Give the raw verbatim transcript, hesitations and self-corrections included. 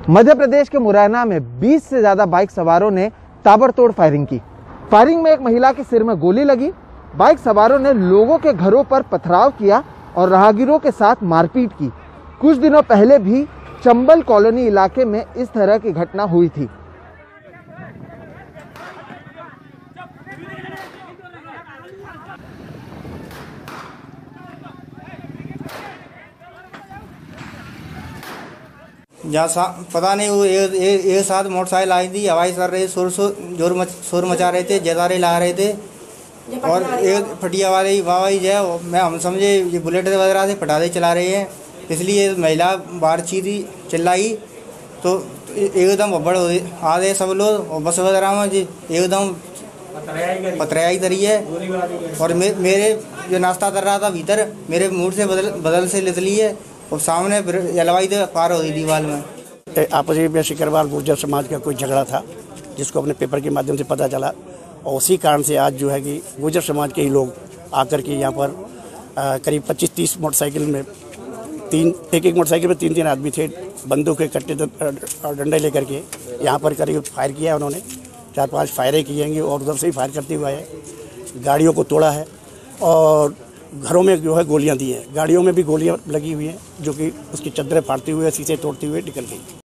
मध्य प्रदेश के मुरैना में बीस से ज्यादा बाइक सवारों ने ताबड़तोड़ फायरिंग की। फायरिंग में एक महिला के सिर में गोली लगी। बाइक सवारों ने लोगों के घरों पर पथराव किया और राहगीरों के साथ मारपीट की। कुछ दिनों पहले भी चंबल कॉलोनी इलाके में इस तरह की घटना हुई थी। जहाँ पता नहीं वो एक एक साथ मोटरसाइकिल आई थी, हवाई कर रहे शोर जोर मच शोर मचा रहे थे, जदारे ला रहे थे और एक फटिया वाले बाबा ही जो मैं हम समझे ये बुलेट वगैरह से पटाखे चला रहे हैं, इसलिए महिला बाहर चीधी चिल्लाई तो एकदम बड़ आ गए सब लोग और बस वगैरह में जी एकदम पथराई तरी है और मे, मेरे जो नाश्ता कर रहा था भीतर मेरे मुंह से बदल बदल से लित ली है और सामने जलवाई तो पार हो गई दीवार में। आपस में सिकरवाल गुर्जर समाज का कोई झगड़ा था जिसको अपने पेपर के माध्यम से पता चला और उसी कारण से आज जो है कि गुर्जर समाज के ही लोग आकर के यहाँ पर आ, करीब पच्चीस तीस मोटरसाइकिल में तीन एक एक मोटरसाइकिल में तीन तीन आदमी थे, बंदूक के कट्टे और डंडे लेकर के यहाँ पर करीब फायर किया उन्होंने, चार पांच फायरें किए हैं और उधर से ही फायर करते हुए है, गाड़ियों को तोड़ा है और घरों में जो है गोलियां दी हैं, गाड़ियों में भी गोलियां लगी हुई हैं जो कि उसकी चद्दरें फाड़ती हुए शीशे तोड़ती हुए निकल गई।